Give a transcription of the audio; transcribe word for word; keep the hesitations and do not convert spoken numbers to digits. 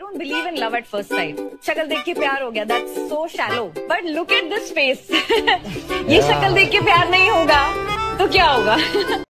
don't believe in love at first sight. शक्ल देख के प्यार हो गया, that's so shallow. But look at this face. ये शक्ल देख के प्यार नहीं होगा तो क्या होगा?